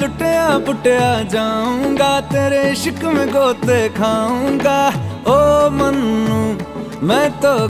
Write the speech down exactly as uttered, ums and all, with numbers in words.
लुटिया पुटिया जाऊंगा, तेरे इश्क में गोते खाऊंगा। ओ मन्नू मैं तो